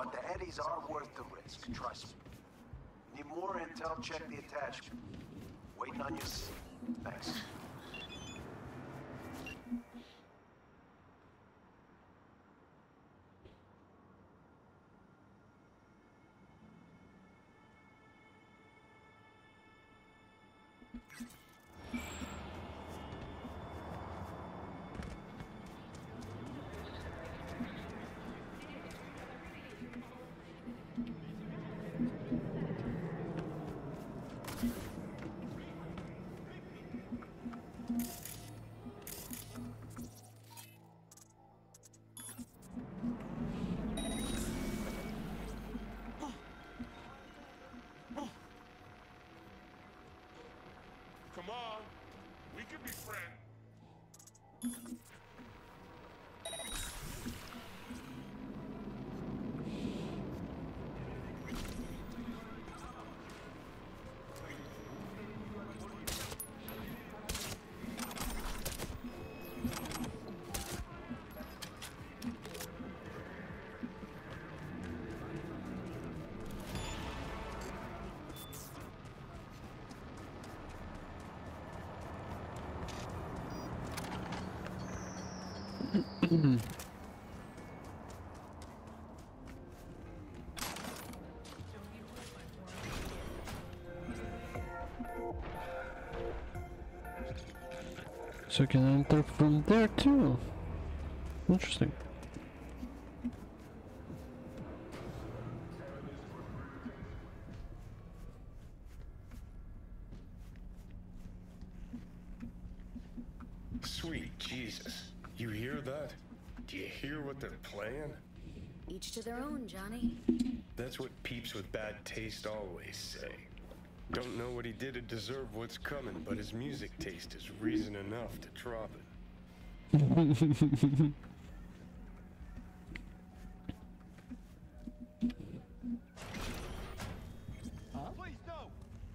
but the eddies are worth the risk, trust me. Need more intel, check the attachment. Waiting on you. Thanks. Come on, we can be friends. So I can enter from there too. Interesting. Sweet Jesus. You hear that? Do you hear what they're playing? Each to their own, Johnny. That's what peeps with bad taste always say. Don't know what he did to deserve what's coming, but his music taste is reason enough to drop it. Huh? Please, no!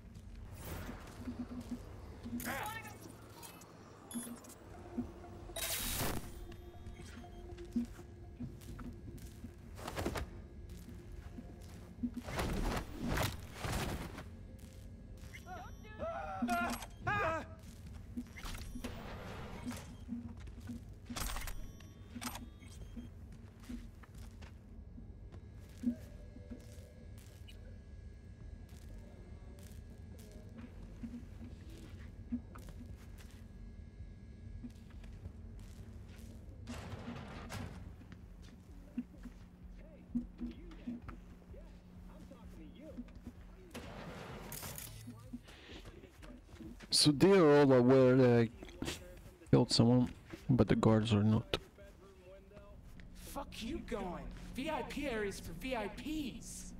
So they are all aware that I killed someone, but the guards are not. Fuck you going. VIP areas for VIPs.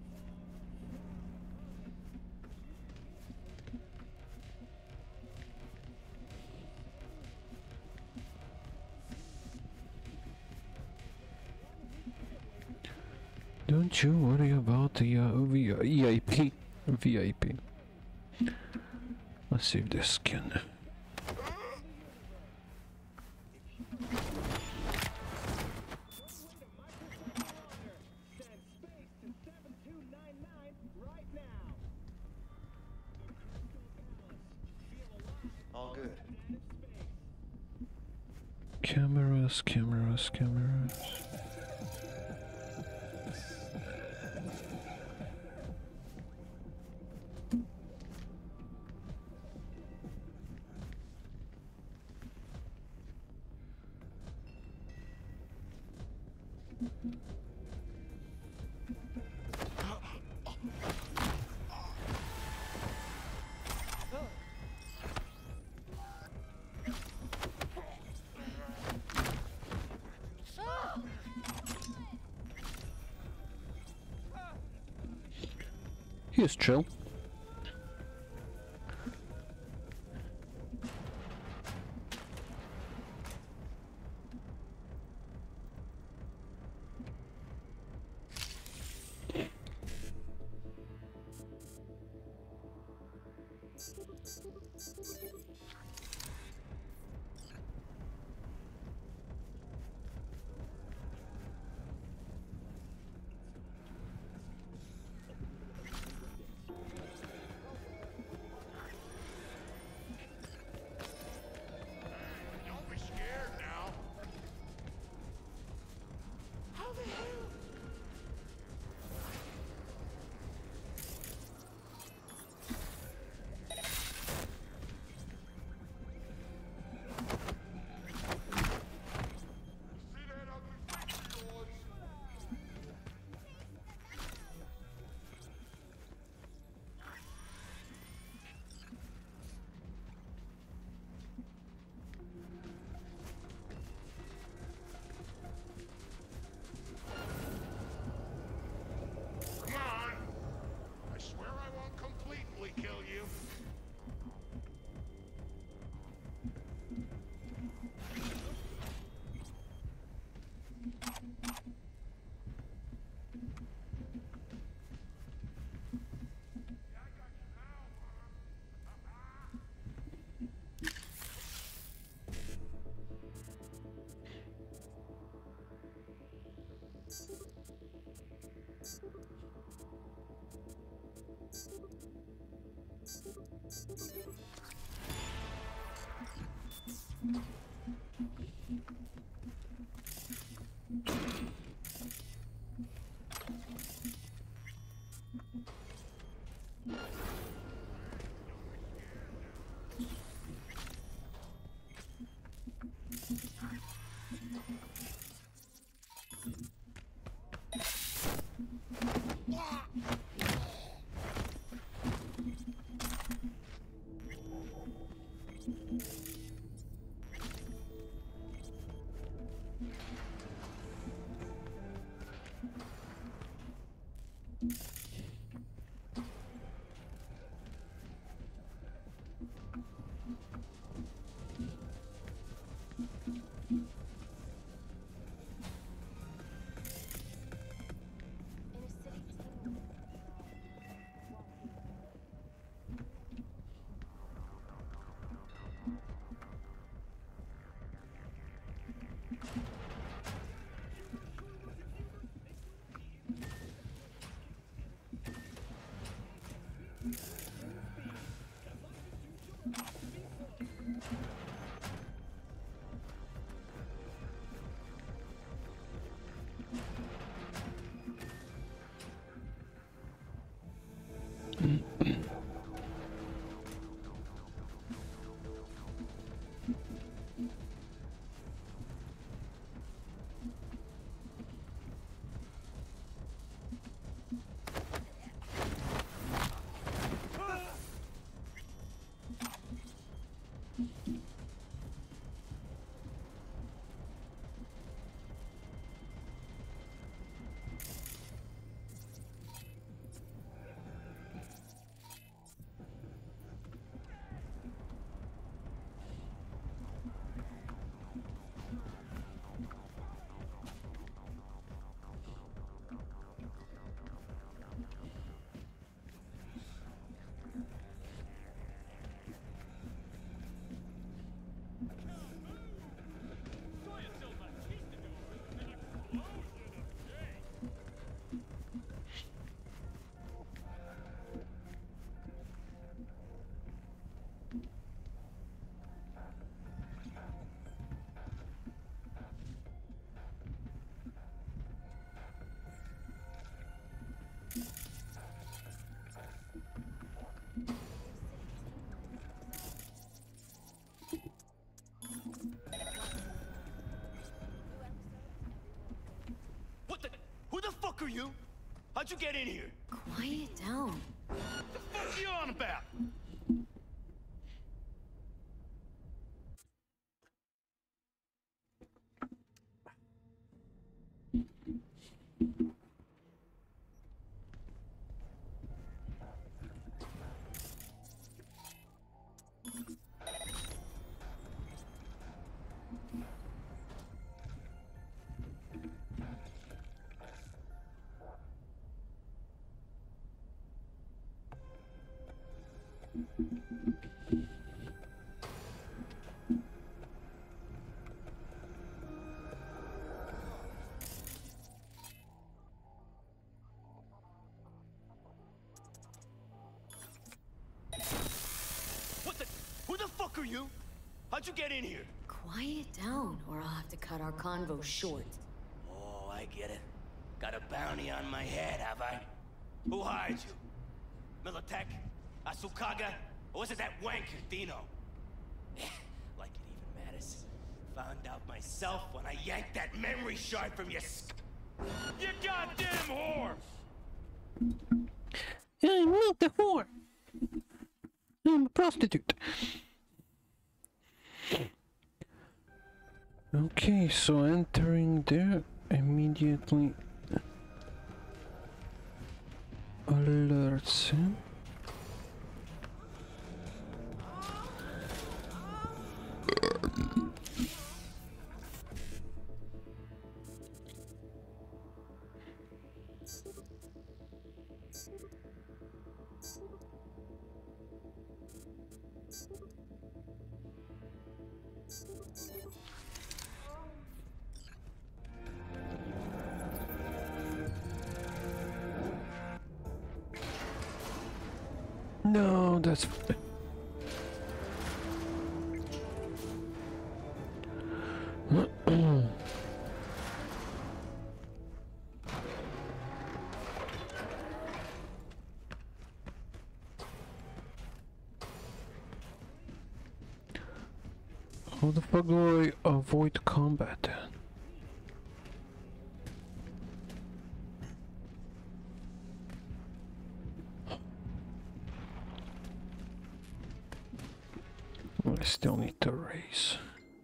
Don't you worry about the VIP. VIP. Let's see if this can. All good. Cameras, cameras, cameras. He is chill. Who the fuck are you? How'd you get in here? Quiet down. What the fuck are you on about? Who the fuck are you? How'd you get in here? Quiet down, or I'll have to cut our convo short. Oh, I get it. Got a bounty on my head, have I? Who hired you? Militech? Asukaga? Or was it that wanker, Dino? Like it even matters. Found out myself when I yanked that memory shard from your You goddamn whore! I'm not a whore. I'm a prostitute. Okay, so entering there immediately alerts him. No, that's How the fuck do I avoid combat then? I still need to raise.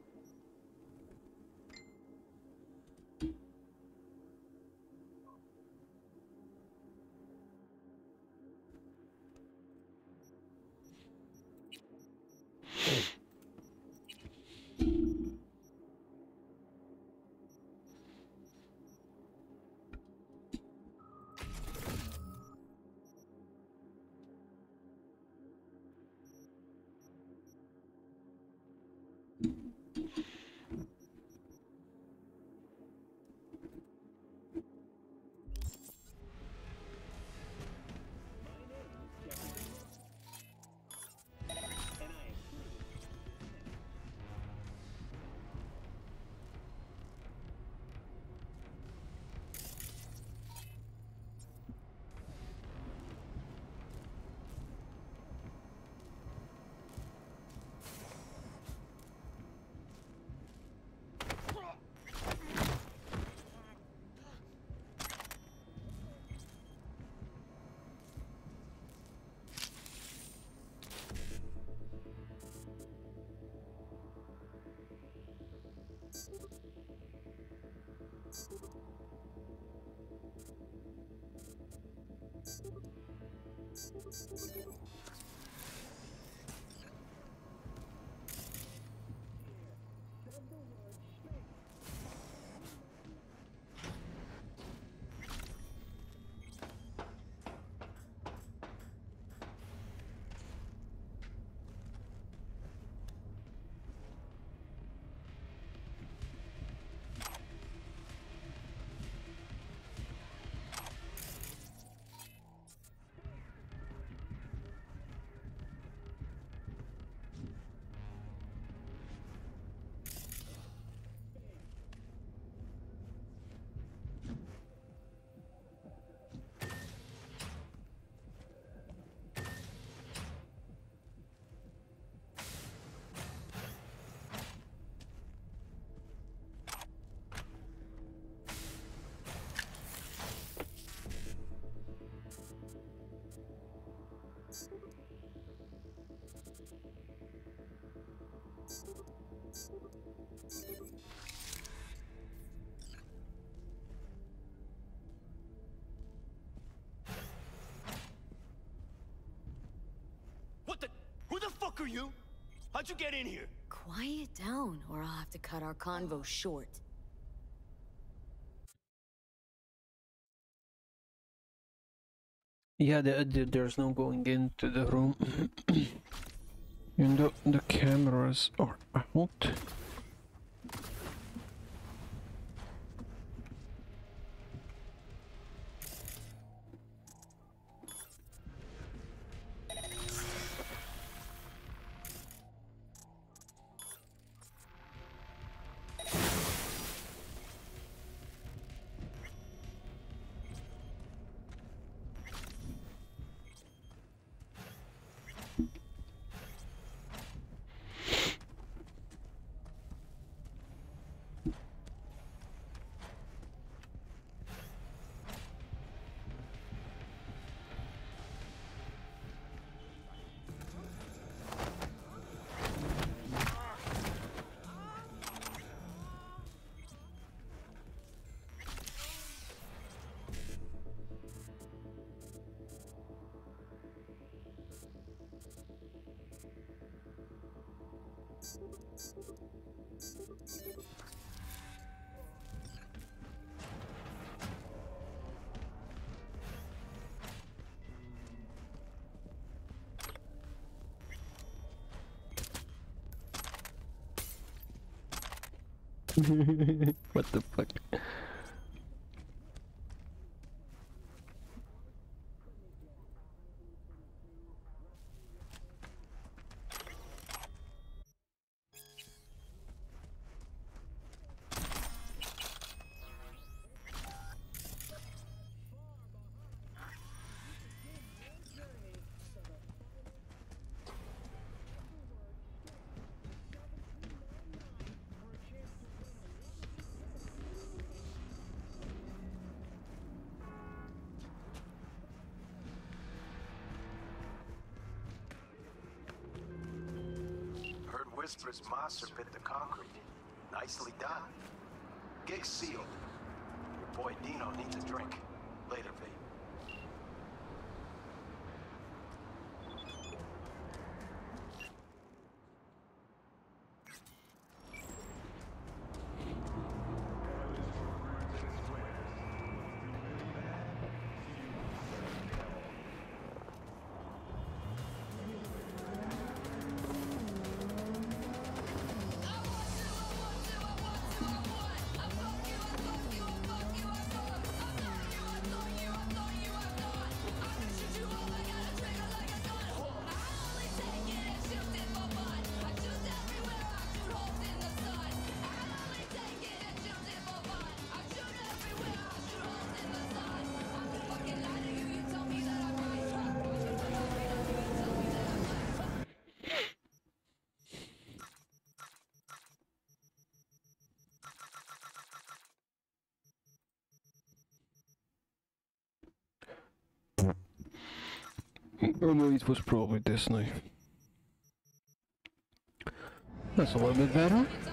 What the? Who the fuck are you? How'd you get in here? Quiet down, or I'll have to cut our convo short. Yeah, there's no going into the room. Even though the cameras are out. What the fuck? whispers Maser bit the concrete. Nicely done. Gig sealed. Your boy Dino needs a drink. Later, V. Oh no, it was probably this knife. That's a little bit better.